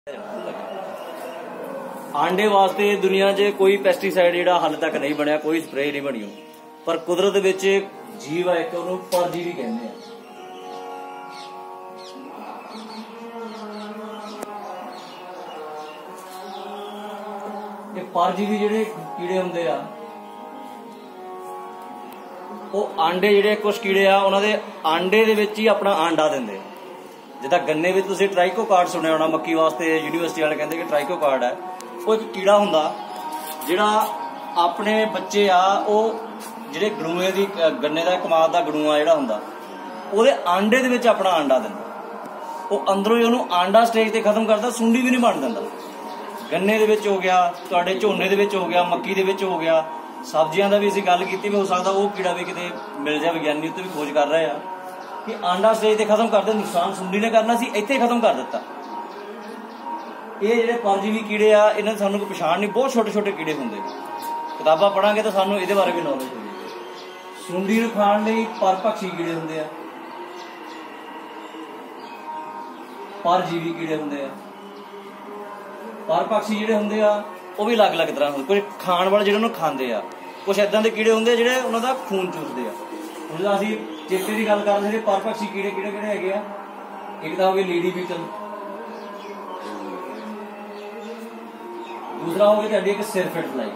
आंडे वास्ते दुनिया 'च कोई पेस्टिसाइड जिहड़ा हाले तक नहीं बनया, कोई स्प्रे नहीं बनी, पर कुदरत विच जीव है एक उहनूं परजीवी कहंदे आ। ये परजीवी जिहड़े कीड़े हुंदे आ ਉਹ ਆਂਡੇ ਜਿਹੜੇ ਕੁਝ ਕੀੜੇ ਆ ਉਹਨਾਂ ਦੇ ਆਂਡੇ ਦੇ ਵਿੱਚ ਹੀ ਆਪਣਾ ਆਂਡਾ ਦਿੰਦੇ। ਜਿੱਦਾਂ ਗੰਨੇ ਵਿੱਚ ਤੁਸੀਂ ਟ੍ਰਾਈਕੋਕਾਰਡ ਸੁਣਿਆ ਹੋਣਾ, ਮੱਕੀ ਵਾਸਤੇ ਯੂਨੀਵਰਸਿਟੀ ਵਾਲੇ ਕਹਿੰਦੇ ਕਿ ਟ੍ਰਾਈਕੋਕਾਰਡ ਹੈ। ਉਹ ਇੱਕ ਕੀੜਾ ਹੁੰਦਾ ਜਿਹੜਾ ਆਪਣੇ ਬੱਚੇ ਆ, ਉਹ ਜਿਹੜੇ ਗੜੂਏ ਦੀ ਗੰਨੇ ਦਾ ਕਮਾਦ ਦਾ ਗੜੂਆ ਜਿਹੜਾ ਹੁੰਦਾ ਉਹਦੇ ਆਂਡੇ ਦੇ ਵਿੱਚ ਆਪਣਾ ਆਂਡਾ ਦਿੰਦਾ। ਉਹ ਅੰਦਰੋਂ ਹੀ ਉਹਨੂੰ ਆਂਡਾ ਸਟੇਜ ਤੇ ਖਤਮ ਕਰਦਾ, ਸੁੰਡੀ ਵੀ ਨਹੀਂ ਬਣ ਦਿੰਦਾ। ਗੰਨੇ ਦੇ ਵਿੱਚ ਹੋ ਗਿਆ, ਤੁਹਾਡੇ ਝੋਨੇ ਦੇ ਵਿੱਚ ਹੋ ਗਿਆ, ਮੱਕੀ ਦੇ ਵਿੱਚ ਹੋ ਗਿਆ, सब्जियां का भी असीं गल की भी हो सकता वो कीड़ा भी किते मिल जाए। विज्ञानी उत्ते भी खोज कर रहे हैं कि आंडा स्टेज ते खत्म कर दे, नुकसान सुंडी ने करना सी, इत्थे खत्म कर दिता। ये जिहड़े परजीवी कीड़े आ इन्हां दी सानूं कोई पछाण नहीं, बहुत छोटे छोटे कीड़े हुंदे। किताबां पढ़ांगे तो सानूं इहदे बारे भी नॉलेज होगी। सुंडी नूं खाण लई परभक्षी कीड़े हुंदे आ, परजीवी कीड़े हुंदे आ। परभक्षी जिहड़े हुंदे आ ਉਹ ਵੀ ਅਲੱਗ ਅਲੱਗ ਤਰ੍ਹਾਂ ਹੁੰਦੇ। ਕੁਝ ਖਾਣ ਵਾਲੇ ਜਿਹੜੇ ਉਹਨੂੰ ਖਾਂਦੇ ਆ, ਕੁਝ ਇਦਾਂ ਦੇ ਕੀੜੇ ਹੁੰਦੇ ਜਿਹੜੇ ਉਹਨਾਂ ਦਾ ਖੂਨ ਚੂਸਦੇ ਆ। ਹੁਣ ਜਦੋਂ ਅਸੀਂ ਚੇਤੇ ਦੀ ਗੱਲ ਕਰਦੇ ਜਿਹੜੇ ਪਰਪਕਸ਼ੀ ਕੀੜੇ ਕਿਹੜੇ ਕਿਹੜੇ ਹੈਗੇ ਆ, ਇੱਕ ਤਾਂ ਹੋ ਗਿਆ ਲੇਡੀ ਬੀਟਲ, ਦੂਸਰਾ ਹੋ ਗਿਆ ਤੁਹਾਡੀ ਇੱਕ ਸਿਰਫਿਟ ਫਲਾਈ।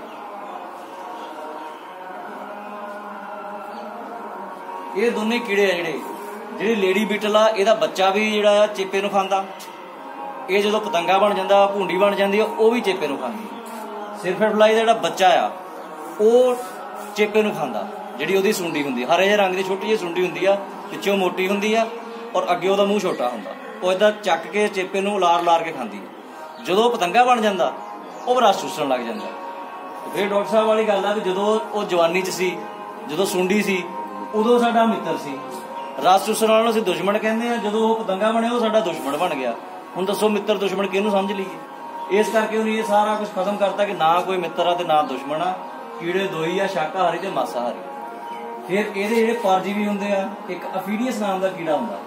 ਇਹ ਦੋਨੇ ਕੀੜੇ ਆ ਜਿਹੜੇ ਲੇਡੀ ਬੀਟਲ ਆ, ਇਹਦਾ ਬੱਚਾ ਵੀ ਜਿਹੜਾ ਆ ਚੇਪੇ ਨੂੰ ਖਾਂਦਾ। ਇਹ ਜਦੋਂ ਪਤੰਗਾ ਬਣ ਜਾਂਦਾ, ਭੂੰਡੀ ਬਣ ਜਾਂਦੀ ਆ, ਉਹ ਵੀ ਚੇਪੇ ਨੂੰ ਖਾਂਦੀ। ਸਿਰਫਿਟ ਫਲਾਈ ਦਾ ਜਿਹੜਾ ਬੱਚਾ ਆ ਉਹ ਚੇਪੇ ਨੂੰ ਖਾਂਦਾ। ਜਿਹੜੀ ਉਹਦੀ ਸੁੰਡੀ ਹੁੰਦੀ ਹਰੇ ਜਿਹੇ ਰੰਗ ਦੀ ਛੋਟੀ ਜਿਹੀ ਸੁੰਡੀ ਹੁੰਦੀ ਆ, ਪਿੱਛੋਂ ਮੋਟੀ ਹੁੰਦੀ ਆ ਔਰ ਅੱਗੇ ਉਹਦਾ ਮੂੰਹ ਛੋਟਾ ਹੁੰਦਾ। ਉਹ ਏਦਾਂ ਚੱਕ ਕੇ ਚੇਪੇ ਨੂੰ ਉਲਾਰ ਕੇ ਖਾਂਦੀ ਆ। ਜਦੋਂ ਪਤੰਗਾ ਬਣ ਜਾਂਦਾ ਉਹ ਰਸ ਚੂਸਣ ਲੱਗ ਜਾਂਦਾ। ਫਿਰ ਡਾਕਟਰ ਸਾਹਿਬ ਵਾਲੀ ਗੱਲ ਆ ਵੀ ਜਦੋਂ ਉਹ ਜਵਾਨੀ 'ਚ ਸੀ, ਜਦੋਂ ਸੁੰਡੀ ਸੀ, ਉਦੋਂ ਸਾਡਾ ਮਿੱਤਰ ਸੀ। ਰਸ ਚੂਸਣ ਵਾਲਿਆਂ ਨੂੰ ਅਸੀਂ ਦੁਸ਼ਮਣ ਕਹਿੰਦੇ ਆ। ਜਦੋਂ ਉਹ ਪਤੰਗਾ ਬਣਿਆ ਉਹ ਸਾਡਾ ਦੁਸ਼ਮਣ ਬਣ ਗਿਆ। ਹੁਣ ਦੱਸੋ ਮਿੱਤਰ ਦੁਸ਼ਮਣ ਕਿਹਨੂੰ ਸਮਝ ਲਈਏ? ਇਸ ਕਰਕੇ ਉਹਨੇ ਇਹ ਸਾਰਾ ਕੁਝ ਖਤਮ ਕਰਤਾ ਕਿ ਨਾ ਕੋਈ ਮਿੱਤਰ ਆ ਤੇ ਨਾ ਦੁਸ਼ਮਣ ਆ। ਕੀੜੇ ਦੋ ਹੀ ਆ, ਸ਼ਾਕਾਹਾਰੀ ਤੇ ਮਾਸਾਹਾਰੀ। ਫਿਰ ਇਹਦੇ ਜਿਹੜੇ ਪਰਜੀਵੀ ਹੁੰਦੇ ਆ, ਇੱਕ ਅਫੀਡੀਅਸ ਨਾਮ ਦਾ ਕੀੜਾ ਹੁੰਦਾ।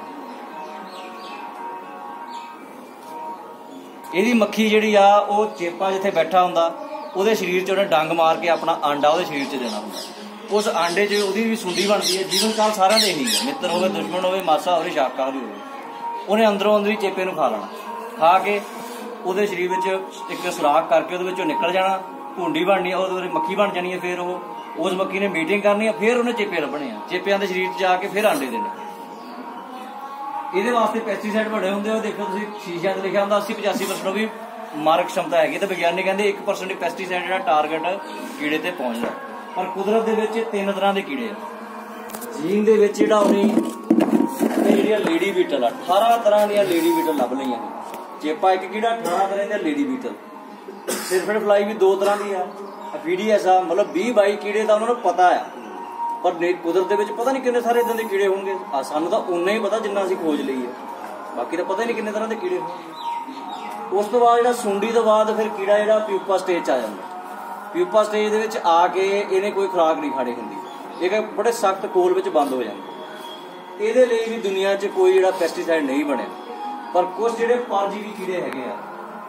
ਇਹਦੀ ਮੱਖੀ ਜਿਹੜੀ ਆ ਉਹ ਚੇਪਾ ਜਿੱਥੇ ਬੈਠਾ ਹੁੰਦਾ ਉਹਦੇ ਸਰੀਰ 'ਚ ਉਹਨੇ ਡੰਗ ਮਾਰ ਕੇ ਆਪਣਾ ਆਂਡਾ ਉਹਦੇ ਸਰੀਰ 'ਚ ਦੇਣਾ ਹੁੰਦਾ। ਉਸ ਆਂਡੇ 'ਚ ਉਹਦੀ ਵੀ ਸੁੰਡੀ ਬਣਦੀ ਹੈ। ਜੀਵਨ ਕਾਲ ਸਾਰਿਆਂ ਦੇ ਇਹੀ ਹੈ, ਮਿੱਤਰ ਹੋਵੇ, ਦੁਸ਼ਮਣ ਹੋਵੇ, ਮਾਸਾ ਹੋਵੇ, ਸ਼ਾਕਾਹਾਰੀ ਹੋਵੇ। ਉਹਨੇ ਅੰਦਰੋਂ ਅੰਦਰ ਹੀ ਚੇਪੇ ਨੂੰ ਖਾ ਲੈਣਾ। ਖਾ ਕੇ ਉਹਦੇ ਸਰੀਰ ਵਿੱਚ ਇੱਕ ਸੁਰਾਖ ਕਰਕੇ ਉਹਦੇ ਵਿੱਚੋਂ ਨਿਕਲ ਜਾਣਾ, ਭੂੰਡੀ ਬਣਨੀ, ਉਹਦੇ ਮੱਖੀ ਬਣ ਜਾਣੀ ਹੈ। ਫਿਰ ਉਹ ਉਸ ਮੱਖੀ ਨੇ ਮੀਟਿੰਗ ਕਰਨੀ ਹੈ, ਫਿਰ ਉਹਨੇ ਚੇਪੇ ਲੱਭਣੇ ਆ, ਚੇਪਿਆਂ ਦੇ ਸਰੀਰ 'ਚ ਜਾ ਕੇ ਫਿਰ ਆਂਡੇ ਦੇਣੇ। ਇਹਦੇ ਵਾਸਤੇ ਪੈਸਟੀਸਾਈਡ ਬਣੇ ਹੁੰਦੇ ਆ। ਦੇਖੋ ਤੁਸੀਂ ਸ਼ੀਸ਼ਿਆਂ 'ਤੇ ਲਿਖਿਆ ਹੁੰਦਾ 80-85% ਵੀ ਮਾਰਕ ਸ਼ਮਤਾ ਹੈਗੀ। ਤੇ ਵਿਗਿਆਨੀ ਕਹਿੰਦੇ 1% ਪੈਸਟੀਸਾਈਡ ਜਿਹੜਾ ਟਾਰਗੇਟ ਕੀੜੇ ਤੇ ਪਹੁੰਚਦਾ। ਪਰ ਕੁਦਰਤ ਦੇ ਵਿੱਚ 3 ਤਰ੍ਹਾਂ ਦੇ ਕੀੜੇ ਆ। ਜੀਨ ਦੇ ਵਿੱਚ ਜਿਹੜਾ ਉਹਨੇ ਜਿਹੜੀਆਂ ਲੇਡੀ ਬੀਟਲ ਆ, 18 ਤਰ੍ਹਾਂ ਦੀਆਂ ਲੇਡੀ ਬੀਟਲ ਲੱਭ ਲਈਆਂ ਨੇ। ਚੇਪਾ ਇੱਕ ਕੀੜਾ, 18 ਤਰ੍ਹਾਂ ਦੀ ਲੇਡੀ ਬੀਟਲ। ਸਿਰਫਿਟ ਫਲਾਈ ਵੀ 2 ਤਰ੍ਹਾਂ ਦੀ ਆ। ਅਫੀਡੀਅਸ ਆ, ਮਤਲਬ 20-22 ਕੀੜੇ ਤਾਂ ਉਹਨਾਂ ਨੂੰ ਪਤਾ ਆ, ਪਰ ਕੁਦਰਤ ਦੇ ਵਿੱਚ ਪਤਾ ਨਹੀਂ ਕਿੰਨੇ ਸਾਰੇ ਇਦਾਂ ਦੇ ਕੀੜੇ ਹੋਣਗੇ। ਸਾਨੂੰ ਤਾਂ ਉਨਾ ਹੀ ਪਤਾ ਜਿੰਨਾ ਅਸੀਂ ਖੋਜ ਲਈ ਹੈ, ਬਾਕੀ ਤਾਂ ਪਤਾ ਹੀ ਨਹੀਂ ਕਿੰਨੇ ਤਰ੍ਹਾਂ ਦੇ ਕੀੜੇ ਹੋਣਗੇ। ਉਸ ਤੋਂ ਬਾਅਦ ਜਿਹੜਾ ਸੁੰਡੀ ਤੋਂ ਬਾਅਦ ਫਿਰ ਕੀੜਾ ਜਿਹੜਾ ਪਿਊਪਾ ਸਟੇਜ 'ਚ ਆ ਜਾਂਦਾ। ਪਿਊਪਾ ਸਟੇਜ ਦੇ ਵਿੱਚ ਆ ਕੇ ਇਹਨੇ ਕੋਈ ਖੁਰਾਕ ਨਹੀਂ ਖਾਣੀ ਹੁੰਦੀ, ਇਹ ਬੜੇ ਸਖਤ ਕੋਲ ਵਿੱਚ ਬੰਦ ਹੋ ਜਾਂਦਾ। ਇਹਦੇ ਲਈ ਵੀ ਦੁਨੀਆ 'ਚ ਕੋਈ ਜਿਹੜਾ ਪੈਸਟੀਸਾਈਡ ਨਹੀਂ ਬਣਿਆ। ਪਰ ਕੁਝ ਜਿਹੜੇ ਪਰਜੀਵੀ ਕੀੜੇ ਹੈਗੇ ਆ,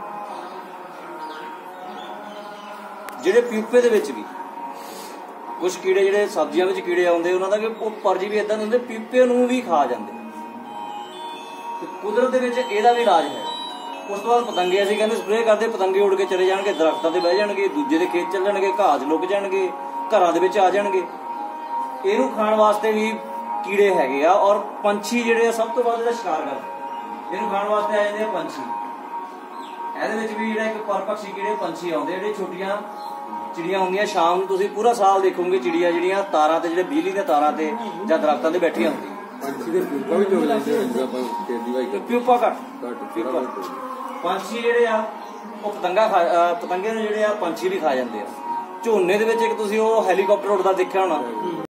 ਜਿਹੜੇ ਪਿਊਪੇ ਦੇ ਵਿੱਚ ਵੀ ਕੁਝ ਕੀੜੇ ਜਿਹੜੇ ਸਬਜ਼ੀਆਂ ਵਿੱਚ ਕੀੜੇ ਆਉਂਦੇ, ਉਹਨਾਂ ਦਾ ਕਿ ਉਹ ਪਰਜੀਵੀ ਏਦਾਂ ਦੇ ਹੁੰਦੇ ਪਿਊਪੇ ਨੂੰ ਵੀ ਖਾ ਜਾਂਦੇ। ਤੇ ਕੁਦਰਤ ਦੇ ਵਿੱਚ ਇਹਦਾ ਵੀ ਇਲਾਜ ਹੈ। ਉਸ ਤੋਂ ਬਾਅਦ ਪਤੰਗੇ ਅਸੀਂ ਕਹਿੰਦੇ ਸਪਰੇਅ ਕਰਦੇ, ਪਤੰਗੇ ਉੱਡ ਕੇ ਚਲੇ ਜਾਣਗੇ, ਦਰਖਤਾਂ ਤੇ ਬਹਿ ਜਾਣਗੇ, ਦੂਜੇ ਦੇ ਖੇਤ ਚੱਲ ਜਾਣਗੇ, ਘਾਹ 'ਚ ਲੁਕ ਜਾਣਗੇ, ਘਰਾਂ ਦੇ ਵਿੱਚ ਆ ਜਾਣਗੇ। ਇਹਨੂੰ ਖਾਣ ਵਾਸਤੇ ਵੀ ਕੀੜੇ ਹੈਗੇ ਆ। ਔਰ ਪੰਛੀ ਜਿਹੜੇ ਆ ਸਭ ਤੋਂ ਵੱਧ ਇਹਦਾ ਸ਼ਿਕਾਰ ਕਰਦੇ। ਇਹਨੂੰ ਖਾਣ ਵਾਸਤੇ ਆ ਜਾਂਦੇ ਆ ਪੰਛੀ। ਇਹਦੇ ਵਿੱਚ ਵੀ ਜਿਹੜਾ ਇੱਕ ਪਰਪਕਸ਼ੀ ਕੀੜੇ ਪੰਛੀ ਆਉਂਦੇ, ਜਿਹੜੇ ਛੋਟੀਆਂ ਚਿੜੀਆਂ ਹੁੰਦੀਆਂ। ਸ਼ਾਮ ਨੂੰ ਤੁਸੀਂ ਪੂਰਾ ਸਾਲ ਦੇਖੋਗੇ ਚਿੜੀਆਂ ਜਿਹੜੀਆਂ ਤਾਰਾਂ ਤੇ, ਜਿਹੜੇ ਬਿਜਲੀ ਦੀਆਂ ਤਾਰਾਂ ਤੇ ਜਾਂ ਦਰਖਤਾਂ ਤੇ ਬੈਠੀਆਂ ਹੁੰਦੀਆਂ। ਪੰਛੀ ਦੇ ਪਿਊਪਾ ਵੀ ਚੁਗ ਲੈਂਦੇ। ਪਿਊਪਾ ਘੱਟ ਪਿਊਪਾ। ਪੰਛੀ ਜਿਹੜੇ ਆ ਉਹ ਪਤੰਗੇ ਨੂੰ ਜਿਹੜੇ ਆ ਪੰਛੀ ਵੀ ਖਾ ਜਾਂਦੇ ਆ। ਝੋਨੇ ਦੇ ਵਿੱਚ ਇੱਕ ਤੁਸੀਂ ਉਹ ਹੈਲੀਕਾਪਟਰ ਉੱਡਦਾ ਦੇਖਿਆ ਹੋਣਾ।